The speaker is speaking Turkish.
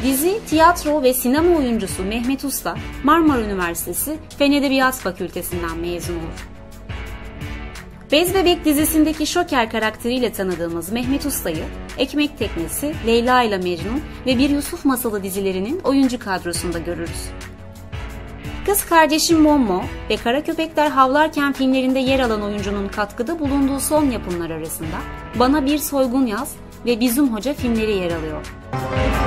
Dizi, tiyatro ve sinema oyuncusu Mehmet Usta, Marmara Üniversitesi Fen Edebiyat Fakültesinden mezun olur. Bez Bebek dizisindeki Şoker karakteriyle tanıdığımız Mehmet Usta'yı Ekmek Teknesi, Leyla ile Mecnun ve Bir Yusuf Masalı dizilerinin oyuncu kadrosunda görürüz. Kız Kardeşim Mommo ve Kara Köpekler Havlarken filmlerinde yer alan oyuncunun katkıda bulunduğu son yapımlar arasında Bana Bir Soygun Yaz ve Bizim Hoca filmleri yer alıyor.